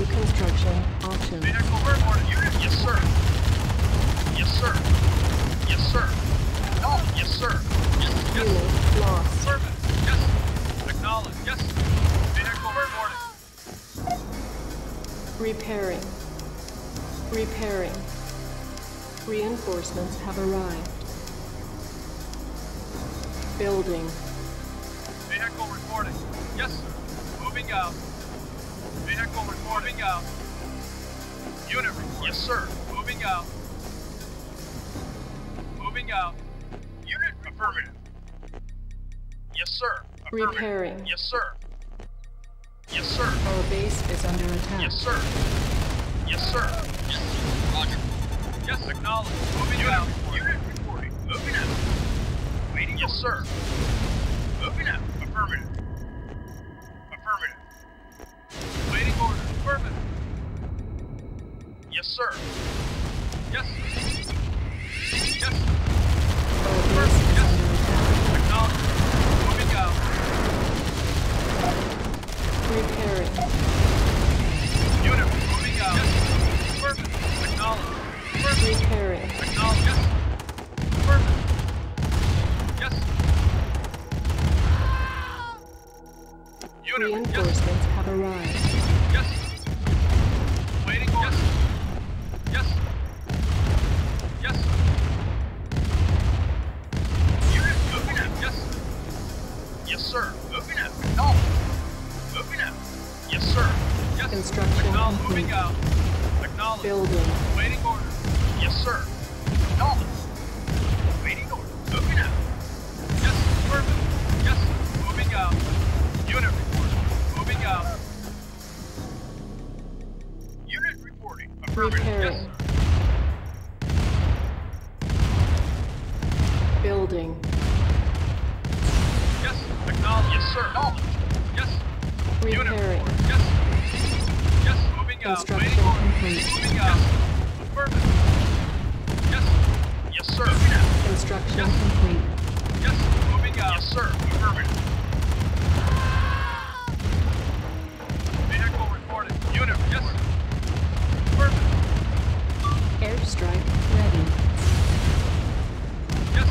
New construction options. Vehicle reporting. Unit. Yes, sir. Yes, sir. Yes, sir. No. Yes, sir. Yes. Yes. Unit lost. Affirmative. Yes. Acknowledge. Yes. Vehicle reporting. Repairing. Repairing. Reinforcements have arrived. Building. Vehicle reporting. Yes, sir. Moving out. Vehicle reporting out. Unit reporting. Yes, sir. Moving out. Moving out. Unit affirmative. Yes, sir. Affirmative. Repairing. Yes, sir. Yes, sir. Our base is under attack. Yes, sir. Yes, sir. Yes, sir. Roger. Yes, acknowledge. Moving out. Unit reporting. Moving out. Waiting. Yes, sir. Moving out. Affirmative. Affirmative. Waiting order. Affirmative. Yes, sir. Yes. Yes. Our base is Yes. under attack. Acknowledge. Moving out. Repairing. Unit moving out. Yes. Affirmative. Acknowledge. Affirmative. Repairing. Acknowledge. Yes. Affirmative. Yes. Unit. Yes. Reinforcements have arrived. Yes. Waiting order. Yes. Yes. Yes. Unit moving out. Yes. Yes, sir. Moving out. No. Moving out. Yes, sir. Yes. Construction Acknowledge. complete. Moving out. Acknowledge. Building. Waiting order. Yes, sir. Acknowledge. Waiting order. Moving out. Yes. Perfect. Yes. Moving out. Unit reporting. Moving out. Unit reporting. Affirmative. Yes, Repairing. sir. Building. Yes. Acknowledge. Yes, sir. Acknowledge. Yes. Unit Repairing. report. Yes. Yes. Moving out. Construction Waiting order. complete. Moving out. Affirmative. Yes. Yes, sir. Moving out. Construction Yes. complete. Yes. Moving out. Yes, sir. Affirmative. Vehicle reported. Unit. Yes. Affirmative. Airstrike ready. Yes.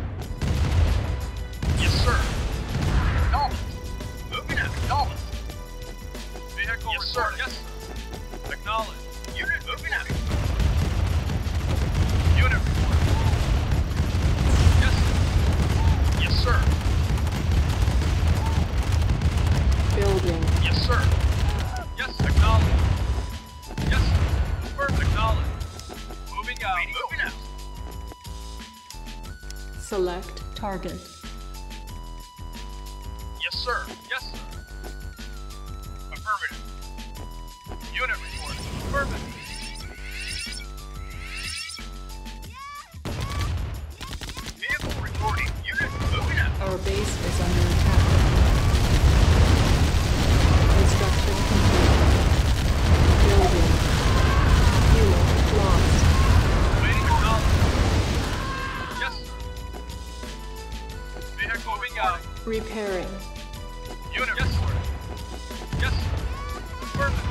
Yes, sir. Acknowledge. Moving out. Acknowledge. Vehicle yes, report. Sir. Yes, sir. Acknowledge. Unit moving out. Unit report. Yes. Yes, sir. Building. Yes, sir. Yes, acknowledge. Yes, sir. Affirmative. Acknowledge. Moving out. Moving out. Select target. Yes, sir. Yes, sir. Affirmative. Unit report. Affirmative. Vehicle reporting. Unit moving out. Our base is under attack. Construction complete. Building. Unit lost. Waiting acknowledge. Yes, sir. Vehicle moving out. Repairing. Unit yes, report. Yes, sir. Affirmative.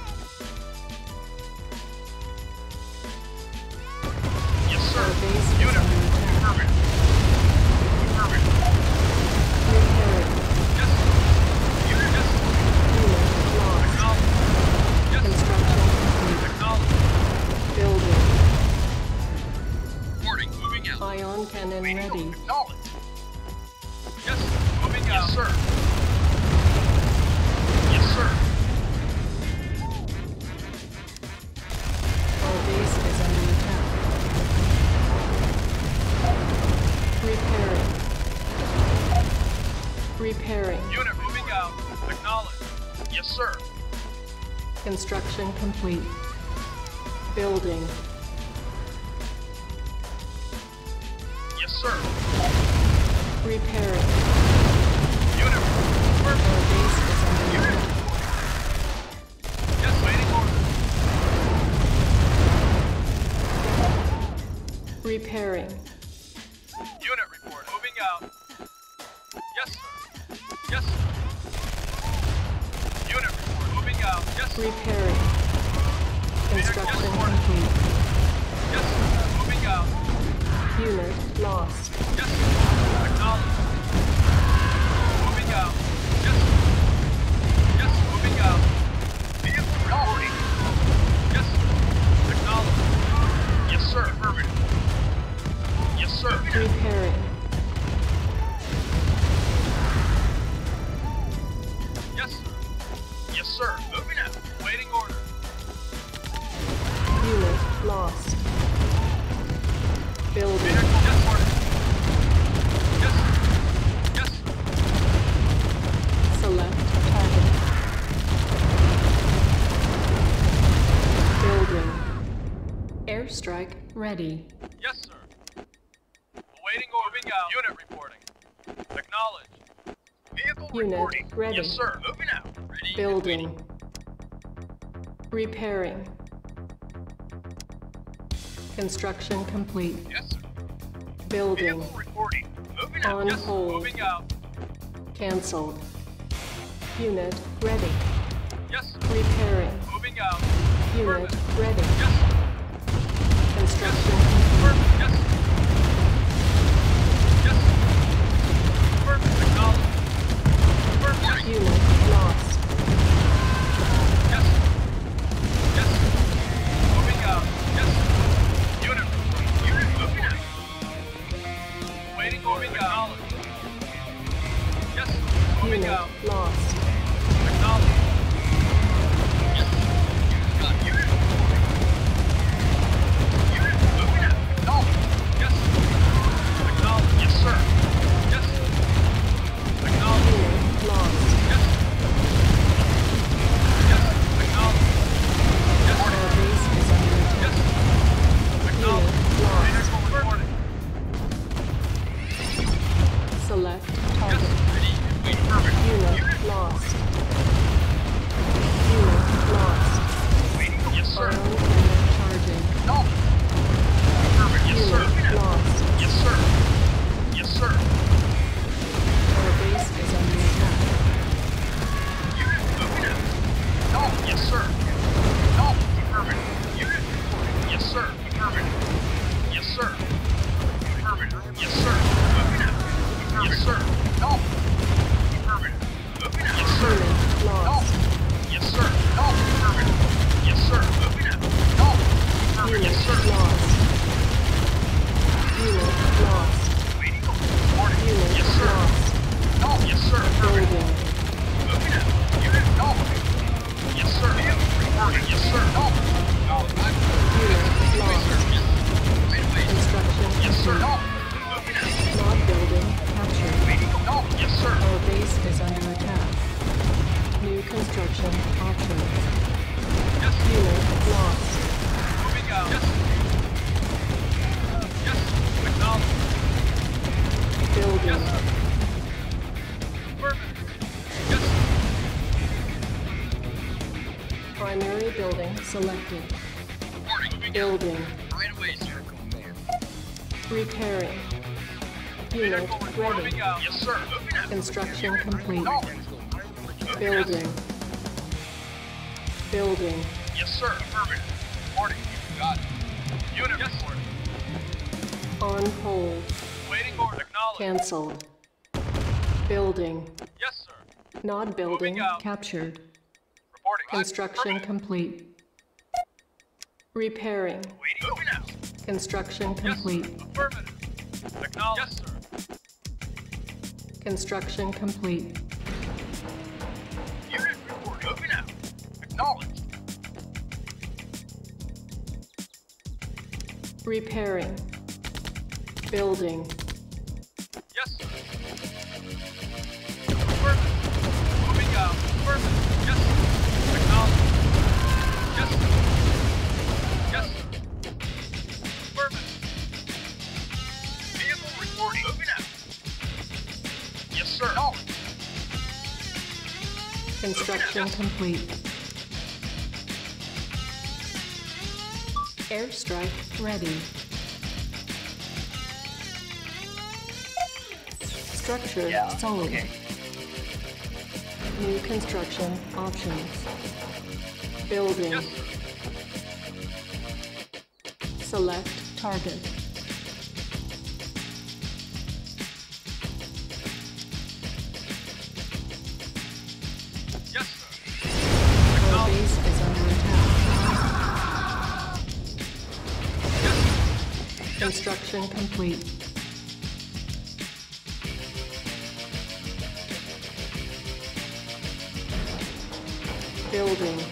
Yes, sir. Our base is Unit under attack. affirmative. Affirmative. Repairing. Yes, sir. Unit yes, sir. Unit lost. Acknowledge. Yes, sir. Construction complete. Acknowledge. Building. Reporting. Moving out. Ion cannon ready. Acknowledge. Yes, sir. Moving out. Yes, sir. Yes, sir. Our base is under attack. Repairing. Repairing. Unit moving out. Acknowledge. Yes, sir. Construction complete. Building. Yes, sir. Repairing. Unit. Our base is under Unit. attack. Yes, waiting order. Repairing. Unit report. Moving out. Yes, sir. Yes, sir. Unit report. Moving out. Yes, sir. Repairing. Construction complete. Yes, sir. Moving out. Unit lost. Yes, sir. Acknowledged. Moving out. Yes, sir. Yes, moving out. Vehicle reporting. Yes, sir. Acknowledged. Yes, sir. Affirmative. Yes, sir. Repairing. Yes, sir. Yes, sir. Moving out. Waiting order. Unit lost. Building. Vehicle reporting. Yes, sir. Yes, sir. Select target. Building. Airstrike ready. Yes, sir. Awaiting order. Moving out. Unit reporting. Acknowledged. Vehicle Unit reporting. ready. Yes, sir. Moving out. Ready. Building. Repairing. Construction complete. Yes, sir. Building. Vehicle reporting. Moving out. On Yes, sir. hold. Moving out. Cancelled. Unit ready. Yes, sir. Repairing. Moving out. Unit ready. Yes, sir. Construction Perfect. Yes, sir. Yes, sir. Perfect. Acknowledged. Perfect. Yes, complete. sir. Unit lost. Yes, sir. Yes, sir. Moving out. Yes, sir. Unit reporting. Unit moving out. Waiting order. Acknowledged. Yes, sir. Moving Unit out. lost. Acknowledged. Yes, sir. Got unit reporting. Unit moving out. Acknowledged. Yes, sir. Acknowledged. Yes, sir. Yes, sir. Acknowledged. Unit lost. Yes, sir. Yes, sir. Acknowledged. Yes, Our sir. base is under attack. Yes, sir. Acknowledged. Unit lost. Vehicle reporting. Select Yes, target. sir. Ready. Wait. Perfect. Unit lost. Unit lost. Waiting. Yes, sir. Ion cannon charging. Acknowledged. Perfect. Yes, sir. Unit lost. Yes, sir. Yes, sir. Our base is under attack. Unit moving out. Acknowledged. Yes, sir. Acknowledged. Affirmative. Unit reporting. Yes, sir. Affirmative. Yes, sir. Affirmative. Yes, sir. Moving out. Yes, sir. Acknowledged. Affirmative. Moving out. Yes, sir. Unit lost. Acknowledged. Yes, sir. Acknowledged. Affirmative. Yes, sir. Moving out. Acknowledged. Affirmative. Unit Yes, sir. lost. Unit lost. Waiting. Reporting. Unit Yes, sir. lost. Acknowledged. Yes, sir. Affirmative. Building. Moving out. Unit acknowledged. Yes, sir. Reporting. Yes, sir. Acknowledged. Unit lost. Wait, wait. Construction Yes, sir. complete. Moving out. Mod building captured. Waiting. Acknowledged. Yes, sir. Our base is under attack. New construction options. Yes, sir. Unit lost. Moving out. Yes, sir. Yes, sir. Acknowledged. Yes, Building. sir. Affirmative. Yes, sir. Primary building selected. Reporting. Moving out. Building. Right away, sir. Repairing. Unit Vehicle ready. reporting out. Yes, sir. Moving out. Construction complete. Acknowledged. Building. Building. Yes, sir. Affirmative. Reporting. Got it. Unit reporting. On hold. Waiting order. Acknowledged. Cancelled. Building. Yes, sir. Nod building Moving out. captured. Reporting. Construction Affirmative. complete. Repairing. Waiting. Moving out. Construction Yes, complete. sir. Affirmative. Acknowledged. Yes, sir. Construction complete. Unit reporting. Moving out. Acknowledged. Repairing. Building. Yes, sir. Affirmative. Moving out. Affirmative. Yes, sir. Acknowledged. Yes, sir. Yes, sir. Affirmative. Vehicle reporting. Moving out. Yes, sir. Acknowledged. Construction complete. Airstrike ready. Structure sold. New construction options. Building. Yes, sir. Select target. Yes, sir. Our base is under attack. Construction complete. Building.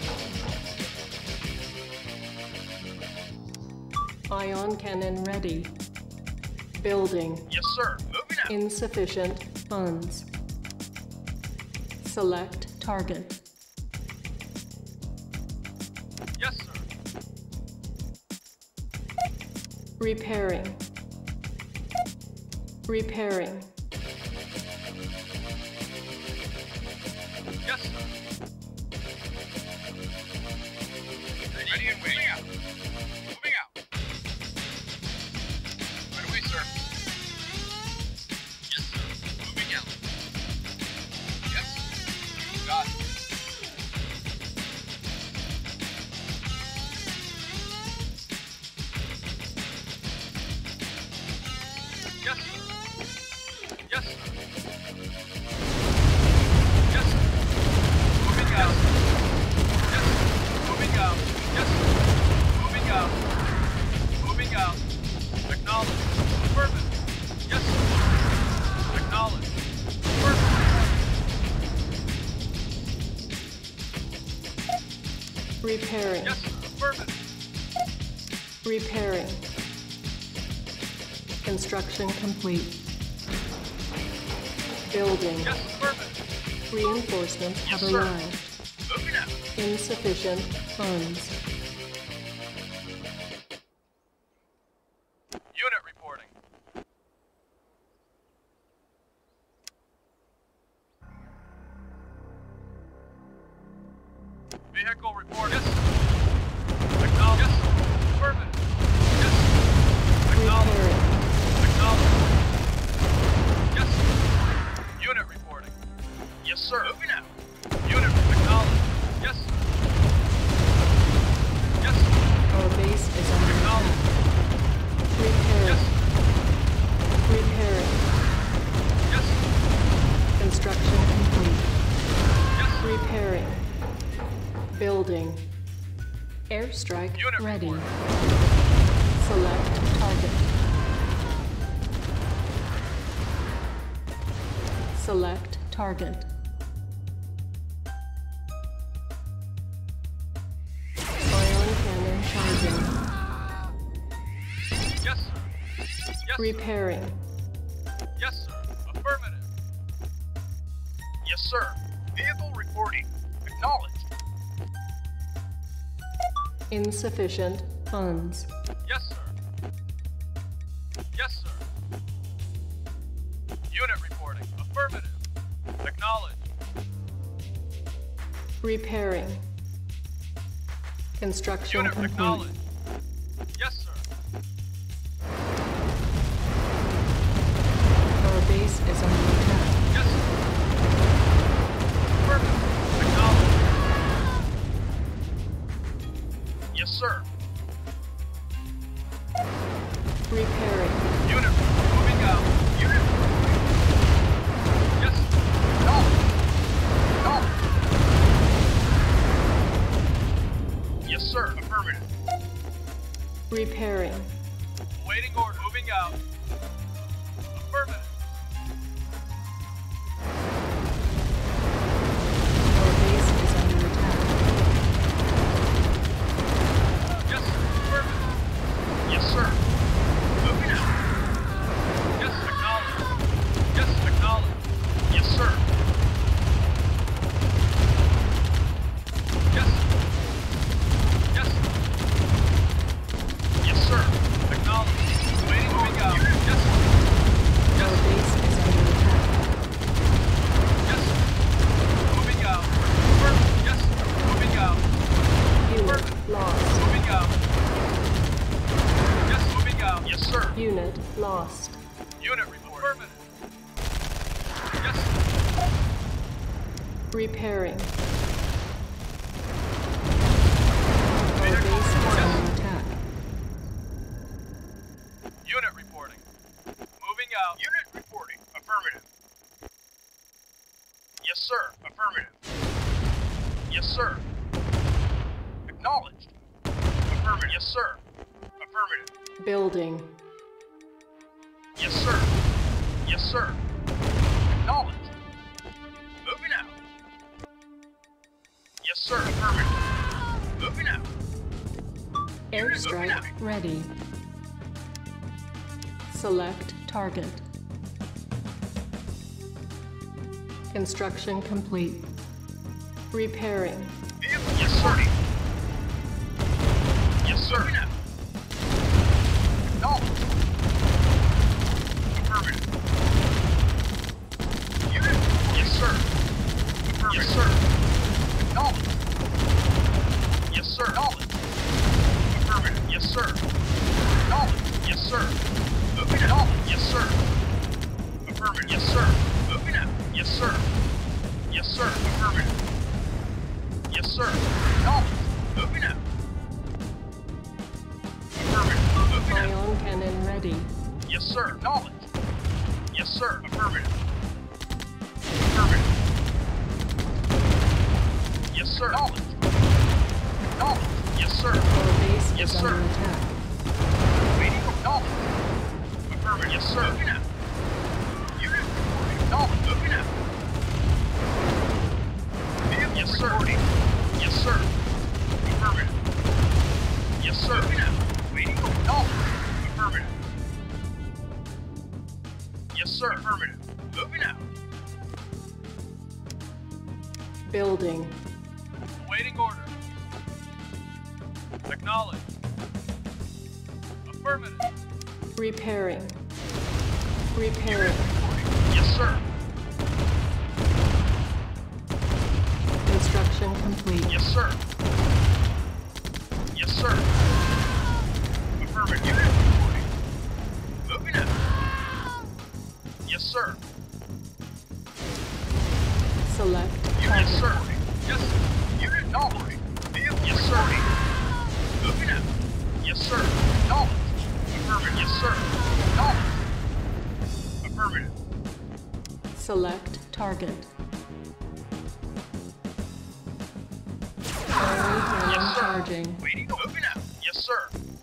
Ion cannon ready. Building. Yes, sir. Moving out. Insufficient funds. Select target. Yes, sir. Repairing. Repairing. Yes, sir. Ready and waiting. Moving out. Moving out. Right away, sir. Yes, sir. Moving out. Yes, sir. Got it. Yes, sir. Yes, sir. Yes, sir. Moving out. Yes, sir. Moving out. Yes, sir. Moving out. Moving out. Acknowledge. Affirmative. Yes, sir. Acknowledge. Affirmative. Repairing. Yes, sir. Affirmative. Repairing. Construction complete. Building. Yes, affirmative. Reinforcements have Yes, sir. arrived. Moving out. Insufficient funds. Unit reporting. Vehicle report. Yes, sir. Acknowledge. Yes, sir. Affirmative. Yes, sir. Acknowledge. Repairing. Acknowledge. Yes, sir. Unit reporting. Yes, sir. Moving out. Unit acknowledge. Yes, sir. Yes, sir. Our base is under Acknowledge. attack. Repairing. Yes, sir. Repairing. Yes, sir. Construction complete. Yes, sir. Repairing. Building. Airstrike Unit ready. report. Select target. Select target. Ion cannon charging. Yes, sir. Yes, sir. Repairing. Yes, sir. Affirmative. Yes, sir. Vehicle reporting. Acknowledged. Insufficient funds. Yes, sir. Yes, sir. Unit reporting. Affirmative. Acknowledged. Repairing. Construction Unit complete. acknowledged. Yes, sir. Our base is under attack. Yes, sir. Affirmative. Acknowledged. Yes, sir. Repairing. Unit moving out. Unit. Yes, sir. No. No. Yes, sir. Affirmative. Repairing. Waiting order. Moving out. Affirmative. Our base is under attack. Yes, sir. Affirmative. Yes, sir. Moving out. Yes, acknowledge. Yes, acknowledge. Yes, sir. Yes. Yes. Yes, sir. Acknowledge. Waiting, moving out. Yes, sir. Yes, Our sir. base is under attack. Yes, sir. Moving out. Affirmative. Yes, sir. Moving out. Unit lost. Moving out. Yes, moving out. Yes, sir. Unit lost. Unit report. Affirmative. Yes, sir. Repairing. Our base is under attack. Yes, sir. Affirmative. Building. Yes, sir. Yes, sir. Acknowledged. Moving out. Yes, sir. Affirmative. Moving out. Airstrike ready. Select target. Construction complete. Repairing. Yes, sir. Yes, sir. Moving out. Acknowledged. Affirmative. Unit. Yes, sir. Affirmative. Yes, sir. Acknowledged. Yes, sir. Acknowledged. Affirmative. Yes, sir. Acknowledged. Yes, sir. Moving out. Yes, sir. Affirmative. Yes, sir. Moving out. Yes, sir. Yes, sir. Affirmative. Yes, sir. Acknowledged. Moving out. Affirmative. Moving out. Ion cannon ready. Yes, sir. Acknowledged. Yes, sir. Affirmative. Affirmative. Yes, sir. Acknowledged. Acknowledged. Yes, sir. Our base Yes, is sir. under attack. Waiting. Acknowledged. Affirmative. Yes, sir. Moving out. Unit reporting. Acknowledged. Moving out. Vehicle yes, sir. Reporting. Yes, sir. Affirmative. Yes, sir. Moving out. Waiting. Acknowledged. Affirmative. Yes, sir. Affirmative. Moving out. Building. Awaiting order. Acknowledged. Affirmative. Repairing. Repairing. Yes, sir. Construction complete. Yes, sir. Yes, sir. Affirmative. Unit reporting. Moving out. Yes, sir. Select Yes, target. sir. Yes, sir. Unit acknowledged. Vehicle yes, sir. Moving out. Yes, sir. Acknowledged. Affirmative. Yes, sir. Acknowledged. Affirmative. Select target. Ion cannon Yes, sir. charging. Waiting. Moving out. Yes, sir.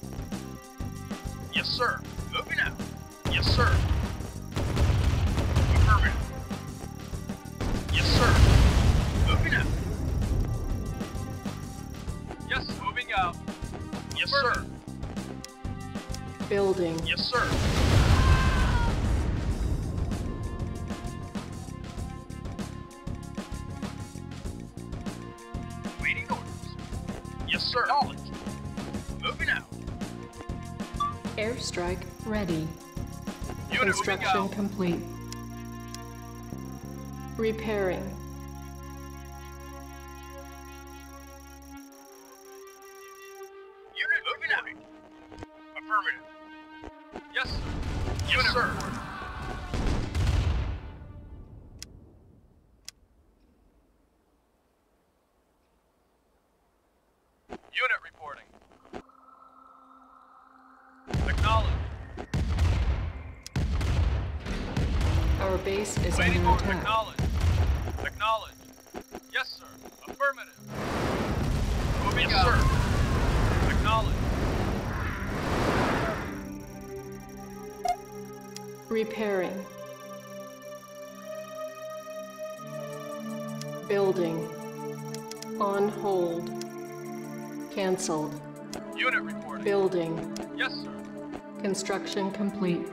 Yes, sir. Moving out. Yes, sir. Affirmative. Yes, sir. Moving out. Yes, moving out. Yes, sir. Building. Yes, sir. Waiting orders. Yes, sir. Acknowledged. Moving out. Airstrike ready. Unit moving Construction out. complete. Repairing. Unit moving out. Affirmative. Yes, sir. Yes, sir. Unit reporting. Acknowledged. Our base is Waiting under order. attack. Acknowledged. Acknowledged. Yes, sir. Affirmative. Moving out. Sir. Acknowledged. Repairing. Building. On hold. Cancelled. Unit reporting. Building. Yes, sir. Construction complete.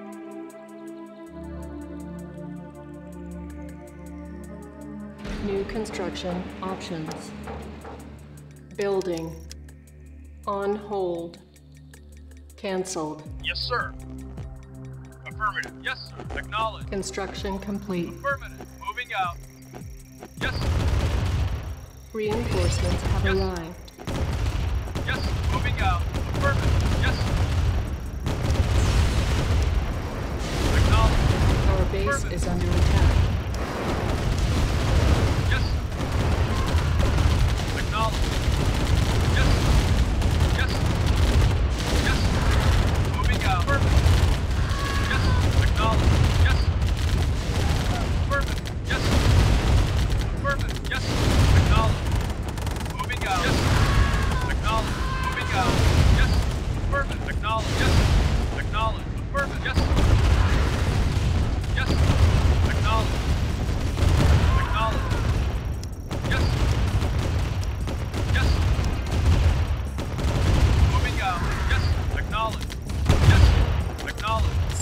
New construction options. Building. On hold. Cancelled. Yes, sir. Affirmative. Yes, sir. Acknowledged. Construction complete. Affirmative. Moving out. Yes, sir. Reinforcements have Yes. arrived. Yes, sir. Moving out. Affirmative. Yes, sir. Acknowledged. Our base Affirmative. is under attack. Yes, sir. Acknowledged. Yes, sir. Yes, sir. Yes, sir. Moving out. Affirmative. Yes, sir. Acknowledged. Yes, sir. Affirmative. Yes, sir. Affirmative. Yes, sir. Acknowledged. Moving out. Yes, sir. Acknowledged. Moving out. Yes,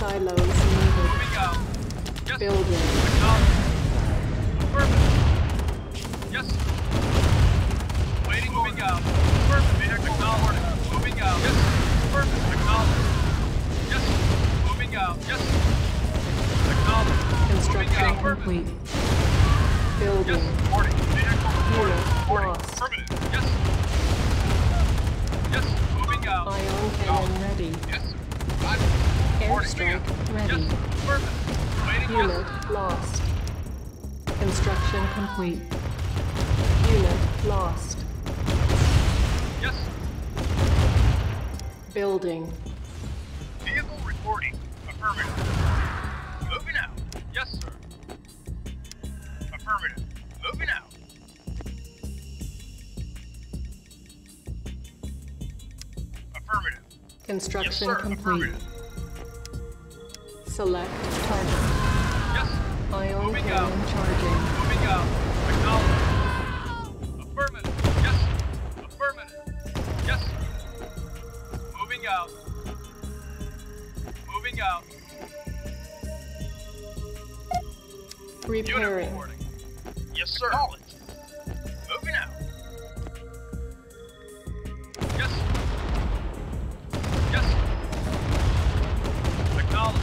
Silos needed. Moving out. Yes. Building. Acknowledged. Affirmative. Yes. Waiting. Moving out. Affirmative. Acknowledged. Moving out. Yes. Affirmative. Acknowledged. Yes. Moving out. Yes. Acknowledged. Construction Moving out. complete. Yes. Building. Reporting. Vehicle reporting. Unit Reporting. lost. Affirmative. Yes. Yes. Moving out. Ion cannon ready. Yes. Roger. Reporting. Airstrike ready. Yes. Affirmative. Waiting. Unit Yes. lost. Construction complete. Unit lost. Yes. Building. Vehicle reporting. Affirmative. Moving out. Yes, sir. Affirmative. Moving out. Affirmative. Yes, Construction sir. complete. Affirmative. Select target. Yes. Ion Moving cannon out. charging. Moving out. Acknowledged. Affirmative. Yes. Affirmative. Yes. Moving out. Moving out. Unit Repairing. reporting. Yes, sir. Acknowledged. Moving out. Yes. Yes. Acknowledged.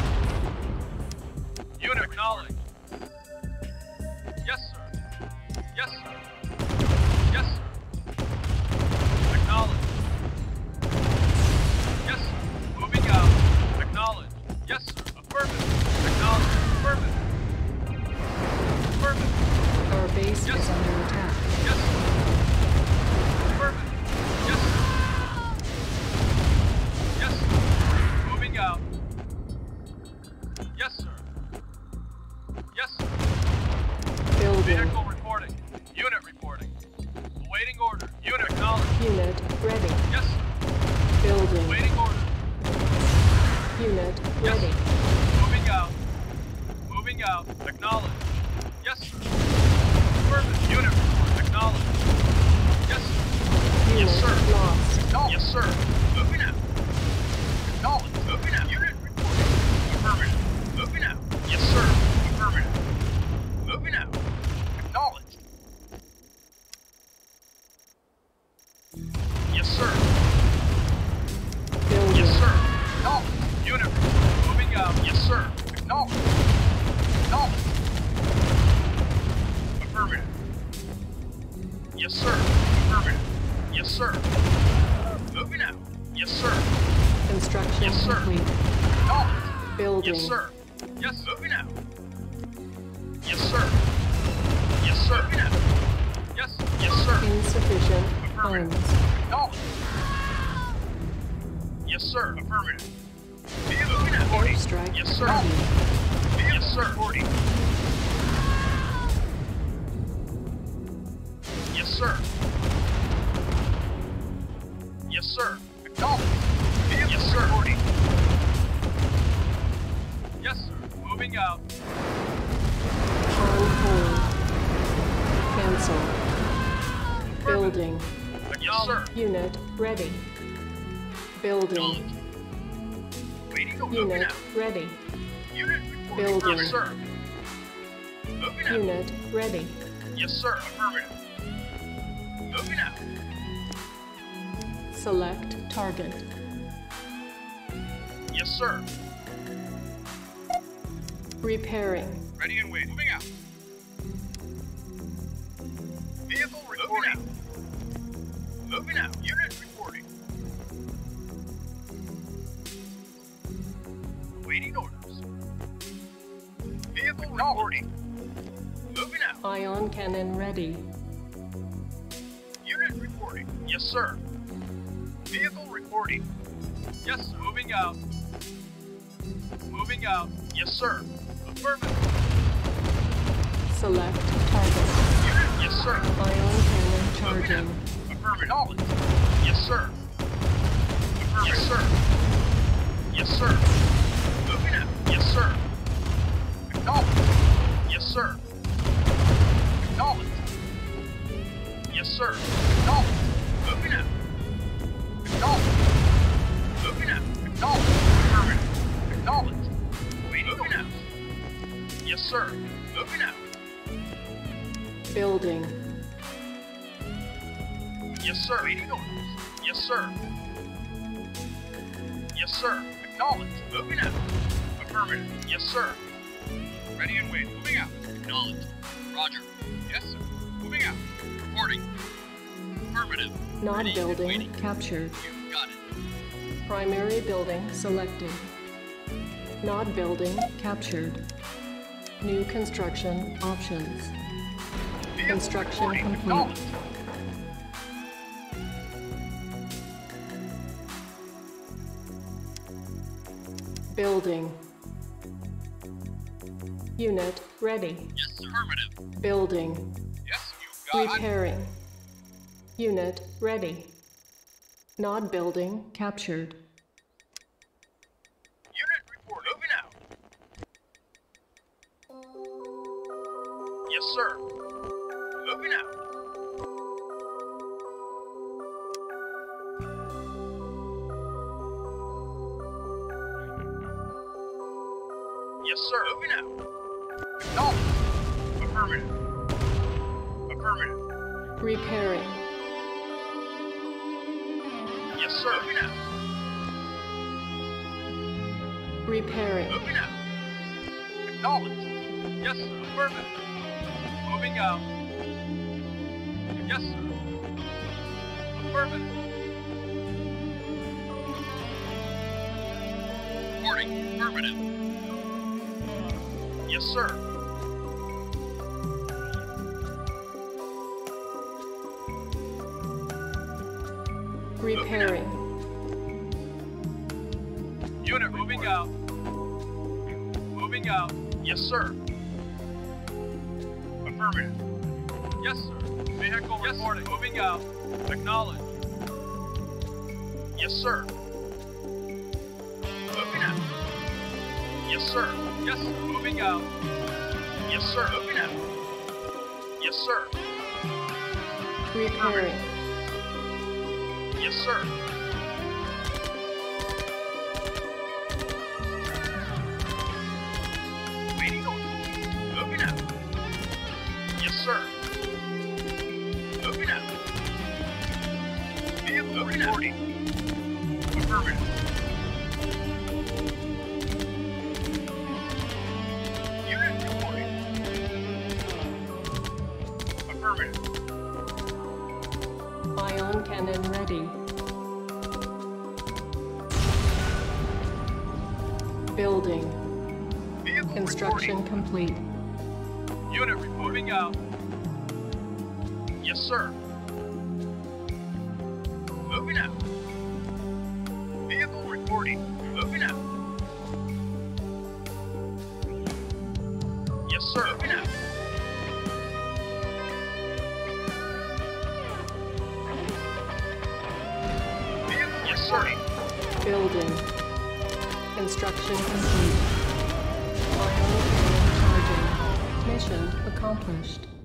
Unit acknowledged. Yes, sir. Yes, sir. Yes, sir. Acknowledged. Yes, sir. Moving out. Acknowledged. Yes, sir. Affirmative. Acknowledged. Affirmative. Affirmative. Our base Yes. is under attack. Yes, sir. Affirmative. Yes, sir. Yes, sir. Moving out. Yes, sir. Yes, sir. Building. Vehicle reporting. Unit reporting. Awaiting order. Unit acknowledged. Unit ready. Yes, sir. Building. Awaiting order. Unit Yes, ready. sir. Moving out. Moving out. Acknowledged. Yes, sir. Affirmative. Unit report. Acknowledged. Yes, sir. Unit Yes, sir. lost. Acknowledged. Yes, sir. Moving out. Acknowledged. Moving out. Unit reporting. Affirmative. Moving out. Yes, sir. Affirmative. Moving out. Acknowledged. Yes, sir. Building. Yes, sir. Acknowledged. Unit report. Moving out. Yes, sir. Acknowledged. Acknowledged. Affirmative. Yes, sir. Affirmative. Yes, sir. Moving out. Yes, sir. Construction Yes, sir. complete. Acknowledged. Building. Yes, sir. Yes, moving out. Yes, sir. Yes, sir. Moving out. Yes, yes, sir. Insufficient Affirmative. funds. Acknowledged. Yes, sir. Affirmative. Moving out. Airstrike Yes, sir. ready. Yes, sir. 40. Yes, sir. Yes, sir. Acknowledged. Yes, sir. 40. Yes, sir. Moving out. On hold. Cancel. Building. Yes, sir. Unit ready. Building. Acknowledged. Waiting. Moving Unit out. ready. Unit reporting. Building. Yes, sir. Moving out. Unit ready. Yes, sir. Affirmative. Moving out. Select target. Yes, sir. Repairing. Ready and waiting. Moving out. Vehicle reporting. Moving out. Unit reporting. Awaiting orders. Vehicle reporting. Moving out. Ion cannon ready. Unit reporting. Yes, sir. Vehicle reporting. Yes, sir. Moving out. Moving out. Yes, sir. Affirmative. Select target. Unit. Yes, sir. Ion cannon charging. Affirmative. Knowledge. Yes, sir. Affirmative. Yes, sir. Yes, sir. Moving out. Yes, sir. Acknowledge. Yes, sir. Acknowledge. Yes, sir. Acknowledge. Moving out. Acknowledge. Moving out. Acknowledge. Affirmative. Acknowledge. Building. Yes, sir. Waiting orders. Yes, sir. Yes, sir. Acknowledged. Moving out. Affirmative. Yes, sir. Ready and waiting. Moving out. Acknowledged. Roger. Yes, sir. Moving out. Reporting. Affirmative. Nod Ready and building waiting. captured. You got it. Primary building selected. Nod building captured. New construction options. Vehicle Construction reporting. complete. Acknowledged. Building. Unit ready. Yes, sir. Affirmative. Building. Yes, you got it. Repairing. Unit ready. Nod building captured. Unit report. Moving out. Yes, sir. Moving out. Yes, sir. Moving out. Acknowledged. Affirmative. Affirmative. Repairing. Yes, sir. Moving out. Repairing. Moving out. Acknowledged. Yes, sir. Affirmative. Moving out. Yes, sir. Affirmative. Reporting. Affirmative. Yes, sir. Repairing. Unit moving out. Moving out. Yes, sir. Affirmative. Yes, sir. Vehicle reporting. Moving out. Acknowledged. Yes, sir. Moving out. Yes, sir. Yes, sir. Moving out. Yes, sir. Moving out. Yes, sir. Repairing. Yes, sir. Waiting order. Moving out. Yes, sir. Moving out. Vehicle reporting. Affirmative. Unit reporting. Affirmative. Ion cannon ready. Building. Vehicle Construction reporting. complete. Unit moving out. Yes, sir. Moving out. Vehicle reporting. Moving out. Yes, sir. Moving out. Vehicle yes, sir. Building. Construction complete. Ion cannon charging. Mission accomplished.